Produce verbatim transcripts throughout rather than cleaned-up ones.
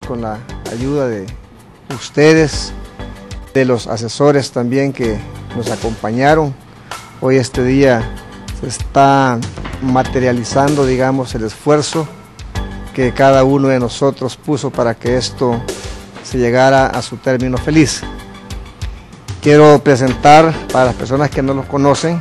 con la ayuda de ustedes, de los asesores también que nos acompañaron. Hoy este día se está materializando, digamos, el esfuerzo que cada uno de nosotros puso para que esto se llegara a su término feliz. Quiero presentar, para las personas que no lo conocen,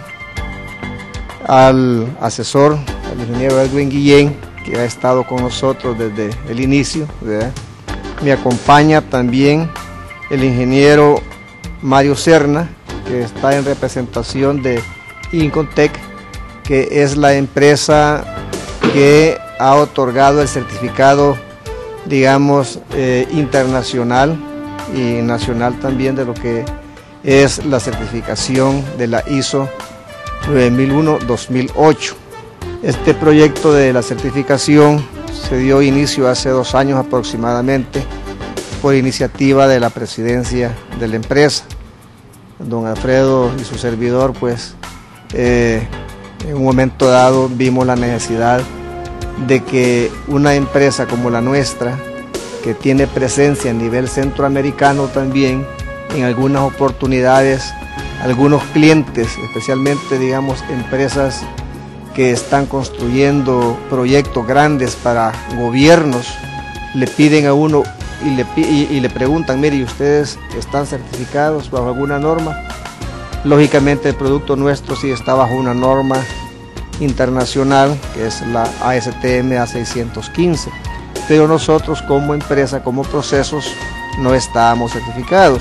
al asesor, al ingeniero Edwin Guillén, que ha estado con nosotros desde el inicio, ¿verdad? Me acompaña también el ingeniero Mario Serna, que está en representación de Incontec, que es la empresa que ha otorgado el certificado, digamos, eh, internacional y nacional también de lo que es la certificación de la I S O nueve mil uno dos mil ocho. Este proyecto de la certificación se dio inicio hace dos años aproximadamente por iniciativa de la presidencia de la empresa. Don Alfredo y su servidor, pues, eh, en un momento dado vimos la necesidad de que una empresa como la nuestra, que tiene presencia a nivel centroamericano también, en algunas oportunidades, algunos clientes, especialmente, digamos, empresas que están construyendo proyectos grandes para gobiernos, le piden a uno y le, y, y le preguntan, mire, ¿y ustedes están certificados bajo alguna norma? Lógicamente el producto nuestro sí está bajo una norma internacional, que es la A S T M A seiscientos quince, pero nosotros como empresa, como procesos, no estábamos certificados.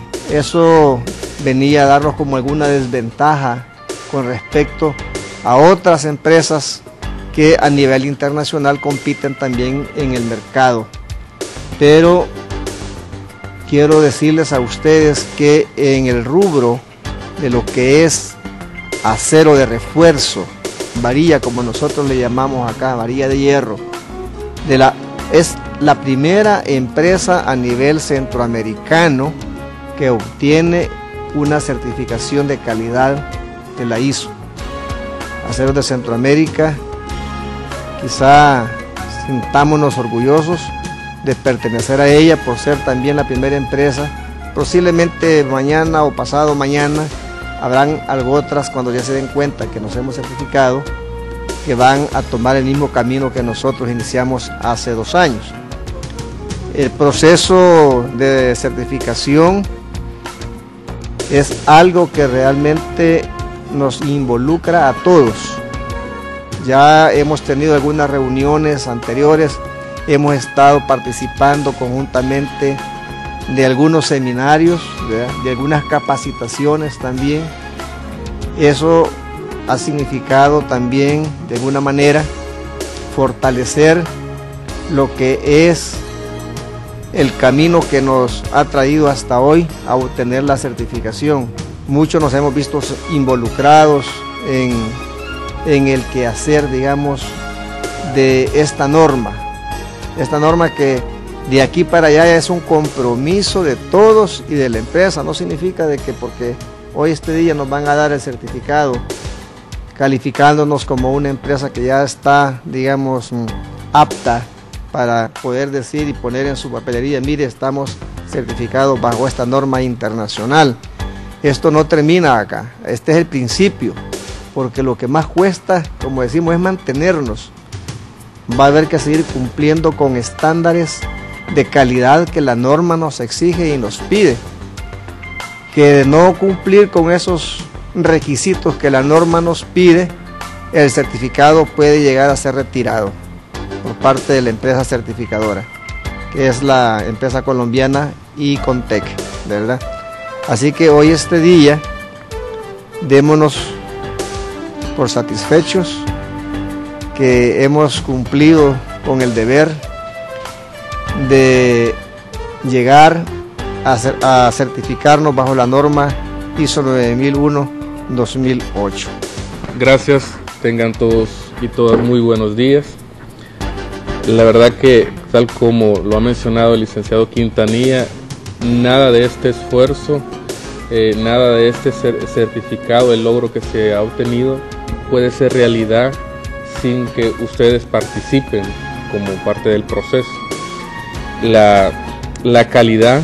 Eso venía a darnos como alguna desventaja con respecto a otras empresas que a nivel internacional compiten también en el mercado. Pero quiero decirles a ustedes que en el rubro de lo que es acero de refuerzo, varilla como nosotros le llamamos acá, varilla de hierro, de la, es la primera empresa a nivel centroamericano que obtiene una certificación de calidad de la I S O. Aceros de Centroamérica, quizá sintámonos orgullosos de pertenecer a ella por ser también la primera empresa. Posiblemente mañana o pasado mañana habrán algo otras, cuando ya se den cuenta que nos hemos certificado, que van a tomar el mismo camino que nosotros iniciamos hace dos años. El proceso de certificación es algo que realmente nos involucra a todos. Ya hemos tenido algunas reuniones anteriores, hemos estado participando conjuntamente de algunos seminarios, ¿verdad?, de algunas capacitaciones también. Eso ha significado también, de alguna manera, fortalecer lo que es el camino que nos ha traído hasta hoy a obtener la certificación. Muchos nos hemos visto involucrados en, en el quehacer, digamos, de esta norma. Esta norma que de aquí para allá es un compromiso de todos y de la empresa. No significa de que porque hoy este día nos van a dar el certificado, calificándonos como una empresa que ya está, digamos, apta para poder decir y poner en su papelería, mire, estamos certificados bajo esta norma internacional. Esto no termina acá, este es el principio, porque lo que más cuesta, como decimos, es mantenernos. Va a haber que seguir cumpliendo con estándares de calidad que la norma nos exige y nos pide. Que de no cumplir con esos requisitos que la norma nos pide, el certificado puede llegar a ser retirado por parte de la empresa certificadora, que es la empresa colombiana Incontec, ¿verdad? Así que hoy este día, démonos por satisfechos que hemos cumplido con el deber de llegar a, cer a certificarnos bajo la norma I S O nueve mil uno dos mil ocho. Gracias, tengan todos y todas muy buenos días. La verdad que, tal como lo ha mencionado el licenciado Quintanilla, nada de este esfuerzo, eh, nada de este certificado, el logro que se ha obtenido, puede ser realidad sin que ustedes participen como parte del proceso. la, la calidad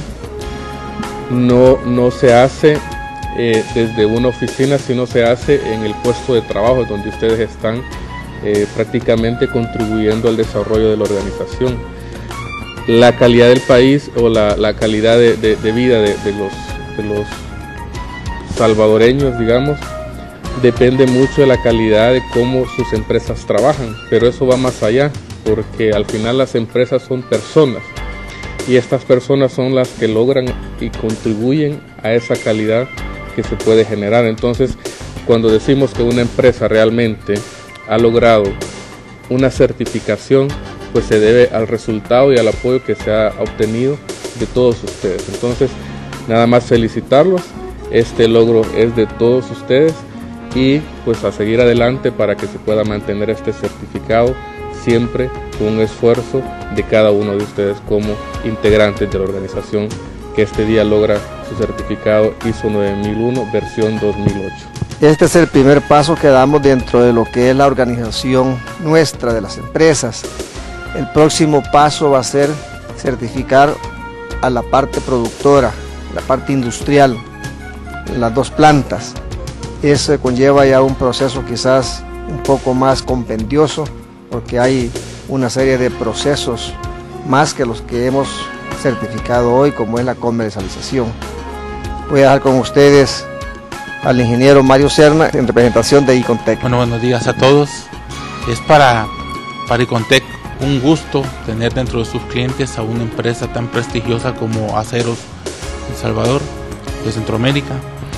no, no se hace eh, desde una oficina, sino se hace en el puesto de trabajo donde ustedes están eh, prácticamente contribuyendo al desarrollo de la organización. La calidad del país o la, la calidad de, de, de vida de, de, los, de los salvadoreños, digamos, depende mucho de la calidad de cómo sus empresas trabajan, pero eso va más allá, porque al final las empresas son personas y estas personas son las que logran y contribuyen a esa calidad que se puede generar. Entonces, cuando decimos que una empresa realmente ha logrado una certificación, pues se debe al resultado y al apoyo que se ha obtenido de todos ustedes. Entonces, nada más felicitarlos, este logro es de todos ustedes y pues a seguir adelante para que se pueda mantener este certificado siempre con un esfuerzo de cada uno de ustedes como integrantes de la organización que este día logra su certificado I S O nueve mil uno versión dos mil ocho. Este es el primer paso que damos dentro de lo que es la organización nuestra de las empresas. El próximo paso va a ser certificar a la parte productora, la parte industrial, las dos plantas. Eso conlleva ya un proceso quizás un poco más compendioso, porque hay una serie de procesos más que los que hemos certificado hoy, como es la comercialización. Voy a dejar con ustedes al ingeniero Mario Serna en representación de Icontec. Bueno, buenos días a todos. Es para, para Icontec un gusto tener dentro de sus clientes a una empresa tan prestigiosa como Aceros El Salvador de Centroamérica,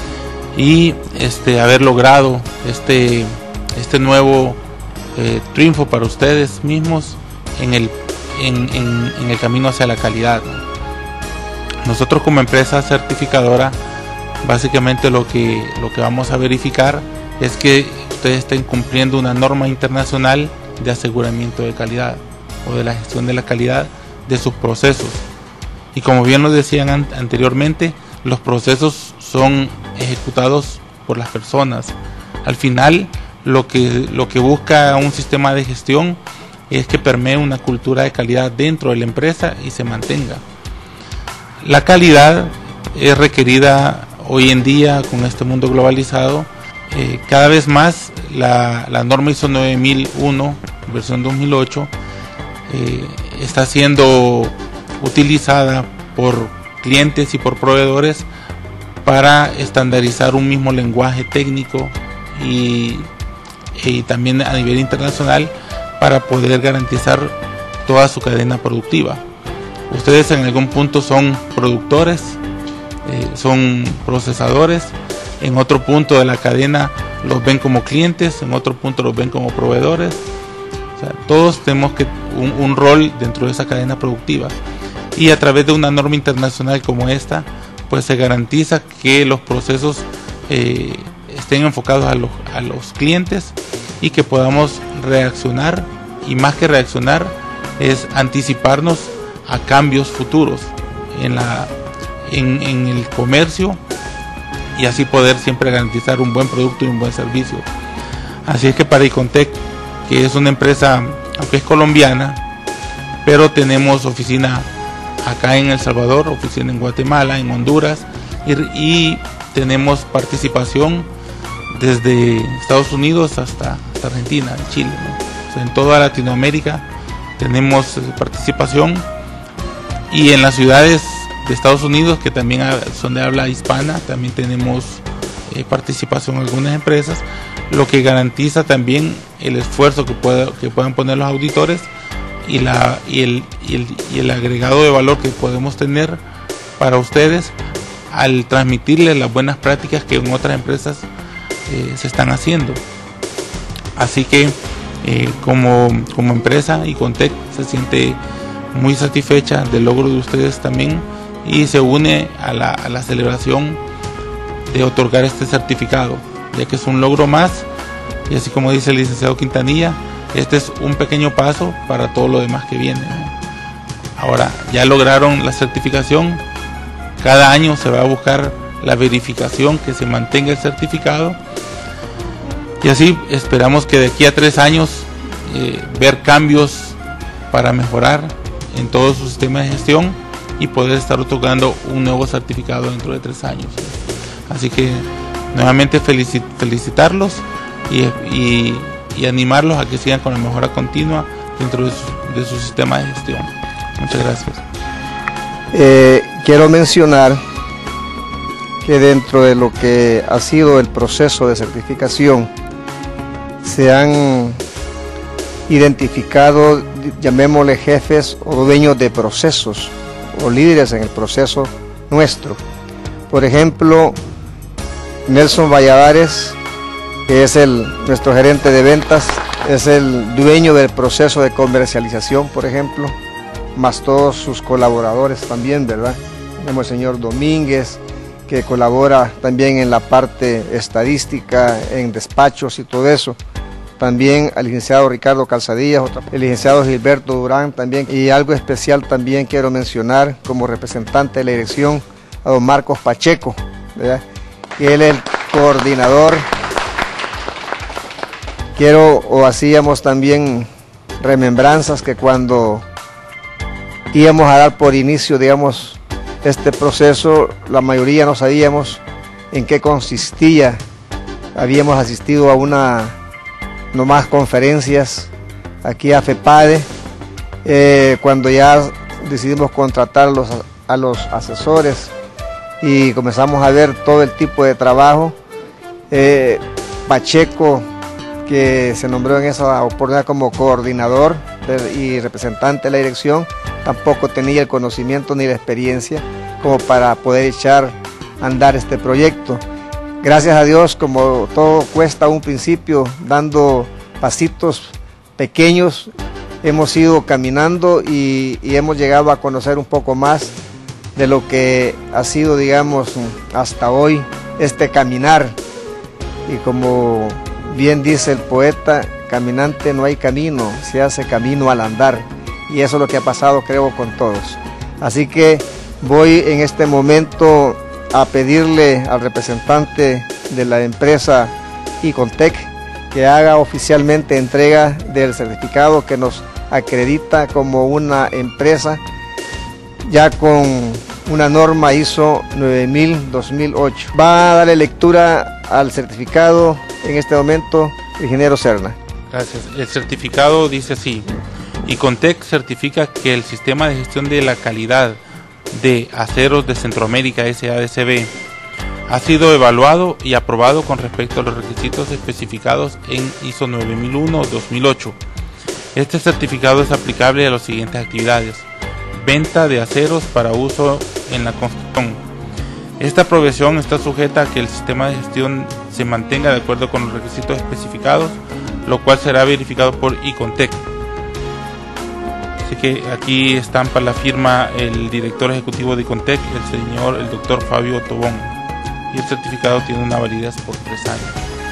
y este, haber logrado este, este nuevo eh, triunfo para ustedes mismos en el, en, en, en el camino hacia la calidad. Nosotros como empresa certificadora, básicamente lo que, lo que vamos a verificar es que ustedes estén cumpliendo una norma internacional de aseguramiento de calidad o de la gestión de la calidad de sus procesos. Y como bien lo decían an anteriormente, los procesos son ejecutados por las personas. Al final, lo que, lo que busca un sistema de gestión es que permee una cultura de calidad dentro de la empresa y se mantenga. La calidad es requerida hoy en día con este mundo globalizado. Eh, cada vez más la, la norma I S O nueve mil uno, versión dos mil ocho, eh, está siendo utilizada por clientes y por proveedores para estandarizar un mismo lenguaje técnico y, y también a nivel internacional para poder garantizar toda su cadena productiva. Ustedes en algún punto son productores, eh, son procesadores, en otro punto de la cadena los ven como clientes, en otro punto los ven como proveedores. O sea, todos tenemos que un, un rol dentro de esa cadena productiva, y a través de una norma internacional como esta, pues se garantiza que los procesos eh, estén enfocados a los, a los clientes y que podamos reaccionar, y más que reaccionar es anticiparnos a cambios futuros en, la, en, en el comercio, y así poder siempre garantizar un buen producto y un buen servicio. Así es que para Icontec, que es una empresa, aunque es colombiana, pero tenemos oficina acá en El Salvador, oficina en Guatemala, en Honduras, y, y tenemos participación desde Estados Unidos hasta, hasta Argentina, Chile, ¿no? O sea, en toda Latinoamérica tenemos participación, y en las ciudades de Estados Unidos, que también son de habla hispana, también tenemos eh, participación en algunas empresas, lo que garantiza también el esfuerzo que, pueda, que puedan poner los auditores y, la, y, el, y, el, y el agregado de valor que podemos tener para ustedes al transmitirles las buenas prácticas que en otras empresas eh, se están haciendo. Así que eh, como, como empresa, Icontec se siente muy satisfecha del logro de ustedes también, y se une a la, a la celebración de otorgar este certificado, ya que es un logro más, y así como dice el licenciado Quintanilla, este es un pequeño paso para todo lo demás que viene, ¿no? Ahora ya lograron la certificación, cada año se va a buscar la verificación que se mantenga el certificado, y así esperamos que de aquí a tres años eh, ver cambios para mejorar en todo su sistema de gestión y poder estar otorgando un nuevo certificado dentro de tres años. Así que nuevamente felicit felicitarlos y, y, y animarlos a que sigan con la mejora continua dentro de su, de su sistema de gestión. Muchas gracias. Eh, quiero mencionar que dentro de lo que ha sido el proceso de certificación se han identificado, llamémosle jefes o dueños de procesos o líderes en el proceso nuestro. Por ejemplo, Nelson Valladares, que es el, nuestro gerente de ventas, es el dueño del proceso de comercialización, por ejemplo, más todos sus colaboradores también, ¿verdad? Tenemos el señor Domínguez, que colabora también en la parte estadística, en despachos y todo eso. También al licenciado Ricardo Calzadillas, el licenciado Gilberto Durán también. Y algo especial también quiero mencionar como representante de la dirección a don Marcos Pacheco, ¿verdad? Que él es el coordinador. Quiero, o hacíamos también remembranzas que cuando íbamos a dar por inicio, digamos, este proceso, la mayoría no sabíamos en qué consistía. Habíamos asistido a una, no más conferencias aquí a FEPADE, eh, cuando ya decidimos contratar a los, a los asesores y comenzamos a ver todo el tipo de trabajo. Eh, Pacheco, que se nombró en esa oportunidad como coordinador y representante de la dirección, tampoco tenía el conocimiento ni la experiencia como para poder echar a andar este proyecto. Gracias a Dios, como todo cuesta un principio, dando pasitos pequeños, hemos ido caminando y, y hemos llegado a conocer un poco más de lo que ha sido, digamos, hasta hoy este caminar. Y como bien dice el poeta, caminante no hay camino, se hace camino al andar. Y eso es lo que ha pasado, creo, con todos. Así que voy en este momento a pedirle al representante de la empresa Icontec que haga oficialmente entrega del certificado que nos acredita como una empresa ya con una norma I S O nueve mil dos mil ocho. Va a darle lectura al certificado en este momento el ingeniero Serna. Gracias. El certificado dice así: Icontec certifica que el sistema de gestión de la calidad de aceros de Centroamérica S A D C B ha sido evaluado y aprobado con respecto a los requisitos especificados en I S O nueve mil uno dos mil ocho. Este certificado es aplicable a las siguientes actividades: venta de aceros para uso en la construcción. Esta aprobación está sujeta a que el sistema de gestión se mantenga de acuerdo con los requisitos especificados, lo cual será verificado por Icontec. Así que aquí estampa la firma el director ejecutivo de Icontec, el señor, el doctor Fabio Tobón, y el certificado tiene una validez por tres años.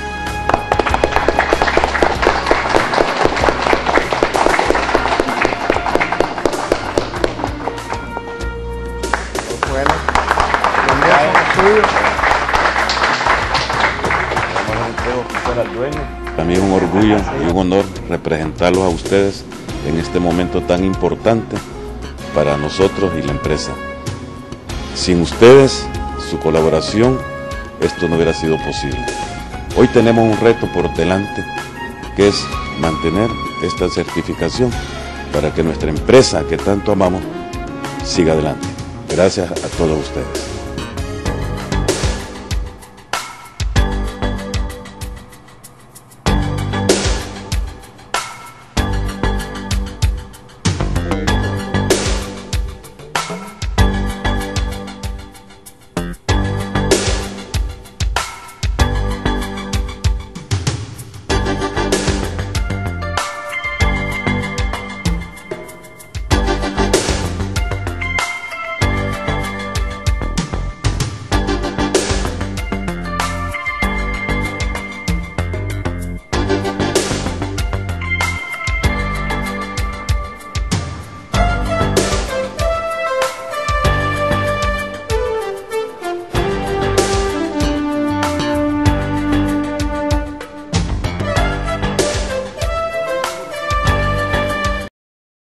También un orgullo y un honor representarlos a ustedes en este momento tan importante para nosotros y la empresa. Sin ustedes, su colaboración, esto no hubiera sido posible. Hoy tenemos un reto por delante, que es mantener esta certificación para que nuestra empresa que tanto amamos siga adelante. Gracias a todos ustedes.